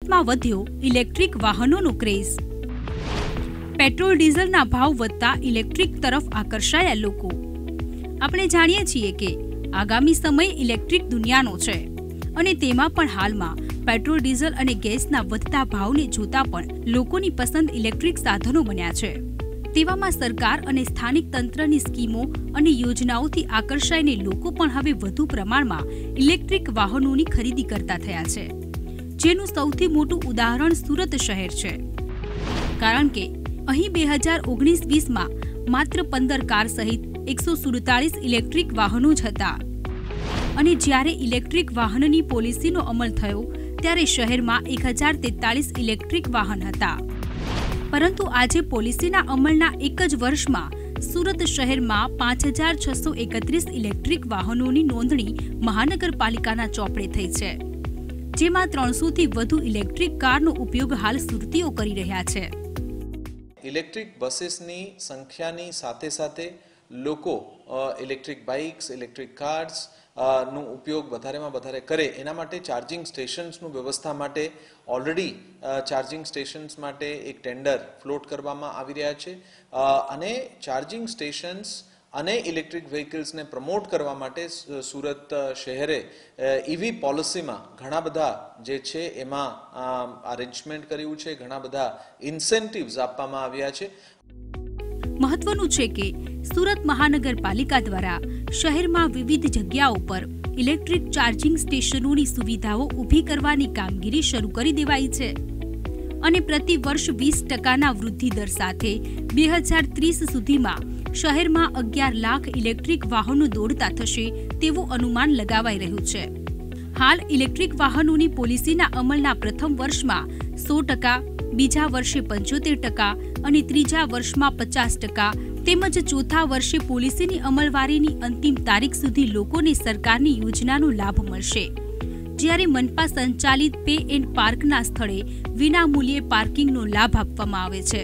સુરતમાં વધ્યો electric વાહનોનો craze. Petrol ડીઝલના ભાવ વધતા ઇલેક્ટ્રિક તરફ આકર્ષાયા લોકો। આપણે જાણીએ છીએ કે આગામી સમય ઇલેક્ટ્રિક દુનિયાનો છે અને તેમાં પણ હાલમાં પેટ્રોલ ડીઝલ અને ગેસના વધતા ભાવને જોતા પણ લોકોની પસંદ ઇલેક્ટ્રિક સાધનો બન્યા છે। તેવામાં સરકાર અને સ્થાનિક તંત્રની સ્કીમો અને યોજનાઓથી આકર્ષાઈને લોકો પણ હવે વધુ પ્રમાણમાં ઇલેક્ટ્રિક વાહનોની ખરીદી કરતા થયા છે, જેનું સૌથી મોટું ઉદાહરણ સુરત શહેર છે। કારણ કે અહીં 2019-20માં માત્ર 15 કાર સહિત 147 ઇલેક્ટ્રિક વાહનો જ હતા અને જ્યારે ઇલેક્ટ્રિક વાહનની પોલિસીનો અમલ થયો ત્યારે શહેરમાં 1043 ઇલેક્ટ્રિક વાહન હતા। પરંતુ આજે પોલિસીના અમલના એક જ વર્ષમાં સુરત શહેરમાં 5631 ઇલેક્ટ્રિક વાહનોની નોંધણી મહાનગરપાલિકાના ચોપડે થઈ છે, જેમાં 300થી વધુ ઇલેક્ટ્રિક કારનો ઉપયોગ હાલ સુરતીઓ કરી રહ્યા છે। ઇલેક્ટ્રિક બસેસની સંખ્યાની સાથે સાથે લોકો ઇલેક્ટ્રિક બાઇક્સ, ઇલેક્ટ્રિક કાર્સ નો ઉપયોગ વધારેમાં વધારે કરે એના માટે ચાર્જિંગ સ્ટેશન્સનું વ્યવસ્થા માટે ઓલરેડી ચાર્જિંગ સ્ટેશન્સ માટે એક ટેન્ડર ફ્લોટ કરવામાં આવી રહ્યા છે અને ચાર્જિંગ સ્ટેશન્સ અને ઇલેક્ટ્રિક વ્હીકલ્સને પ્રમોટ કરવા માટે સુરત શહેરે ઈવી પોલિસીમાં ઘણા બધા જે છે એમાં અરેન્જમેન્ટ કર્યું છે, ઘણા બધા ઇન્સેન્ટિવ્સ આપવામાં આવ્યા છે। મહત્વનું છે કે સુરત મહાનગરપાલિકા દ્વારા શહેરમાં વિવિધ જગ્યાઓ પર ઇલેક્ટ્રિક ચાર્જિંગ સ્ટેશનોની સુવિધાઓ ઊભી કરવાની કામગીરી શરૂ કરી દેવાઈ છે અને પ્રતિ વર્ષ 20%ના વૃદ્ધિ દર સાથે 2030 સુધીમાં શહેરમાં 11 લાખ ઇલેક્ટ્રિક વાહનો દોડતા થશે તેવું અનુમાન લગાવાઈ રહ્યું છે। હાલ ઇલેક્ટ્રિક વાહનોની પોલિસીના અમલના પ્રથમ વર્ષમાં 100%, બીજા વર્ષે 75% અને ત્રીજા વર્ષમાં 50% તેમજ ચોથા વર્ષે પોલિસીની અમલવારીની અંતિમ તારીખ સુધી લોકોને સરકારની યોજનાનો લાભ મળશે, જ્યારે મનપા સંચાલિત પે એન્ડ પાર્કના સ્થળે વિનામૂલ્યે પાર્કિંગનો લાભ આપવામાં આવે છે।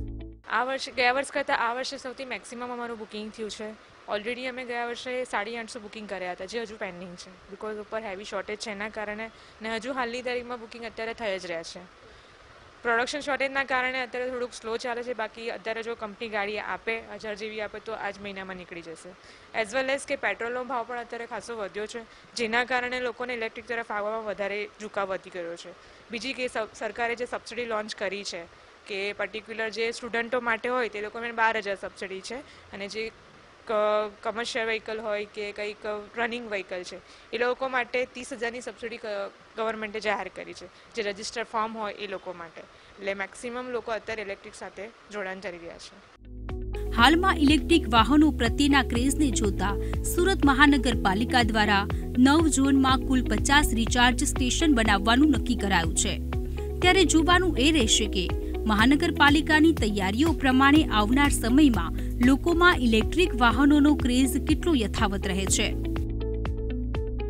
ગયા વર્ષ કરતાં આ વર્ષે સૌથી મેક્સિમમ અમારું બુકિંગ થયું છે। ઓલરેડી અમે ગયા વર્ષે 850 બુકિંગ કર્યા હતા, જે હજુ પેન્ડિંગ છે બિકોઝ ઉપર હેવી શોર્ટેજ છે એના કારણે, ને હજુ હાલની તારીખમાં બુકિંગ અત્યારે થઈ જ રહ્યા છે। પ્રોડક્શન શોર્ટેજના કારણે અત્યારે થોડુંક સ્લો ચાલે છે, બાકી અત્યારે જો કંપની ગાડી આપે 1000 જેવી આપે તો આ જ મહિનામાં નીકળી જશે। એઝ વેલ એઝ કે પેટ્રોલનો ભાવ પણ અત્યારે ખાસો વધ્યો છે, જેના કારણે લોકોને ઇલેક્ટ્રિક તરફ આવવામાં વધારે ઝુકાવ વધી ગયો છે। બીજી કે સરકારે જે સબસિડી લોન્ચ કરી છે કે પર્ટિક્યુલર જે સ્ટુડન્ટો માટે હોય તે લોકોને 12,000 સબસિડી છે અને જે કમર્શિયલ વ્હીકલ હોય કે કંઈક રનિંગ વ્હીકલ છે એ લોકો માટે 30,000ની સબસિડી ગવર્મેન્ટે જાહેર કરી છે, જે રજિસ્ટર ફોર્મ હોય એ લોકો માટે। એટલે મેક્સિમમ લોકો અત્યારે ઇલેક્ટ્રિક સાથે જોડાણ કરી રહ્યા છે। હાલમાં ઇલેક્ટ્રિક વાહનો પ્રત્યેના ક્રેઝને જોતા સુરત મહાનગરપાલિકા દ્વારા 9 ઝોનમાં કુલ 50 રિચાર્જ સ્ટેશન બનાવવાનું નક્કી કરાયું છે। ત્યારે જોવાનું એ રહેશે કે મહાનગરપાલિકાની તૈયારીઓ પ્રમાણે આવનાર સમયમાં લોકોમાં ઇલેક્ટ્રિક વાહનોનો ક્રેઝ કેટલો યથાવત રહે છે।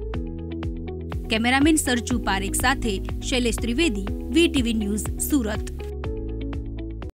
કેમેરામેન સરજુ પારેખ સાથે શૈલેષ ત્રિવેદી, વીટીવી ન્યૂઝ, સુરત।